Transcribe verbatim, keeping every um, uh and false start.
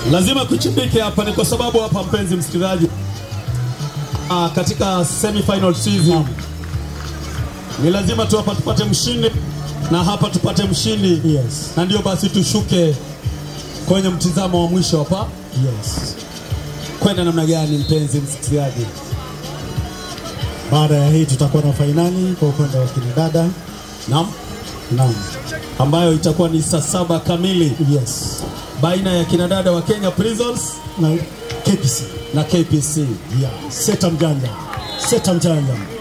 Lazima kuchimbike hapa ni kwa sababu hapa, mpenzi msikilizaji, ah, katika semi-final season ni lazima tu hapa tupate mshindi na hapa tupate mshindi. Yes. Na ndio basi tushuke kwenye mtizamo wa mwisho hapa. Yes. Kwenda namna gani, mpenzi msikilizaji? Baada ya hii tutakuwa na finali kwa upande wa kinadada. Naam. Naam. Ambayo itakuwa ni saa saba kamili. Yes. Baina ya kinadada wa Kenya Prisons na K P C. Na K P C. Yeah. Seta mjanja. Seta mjanja.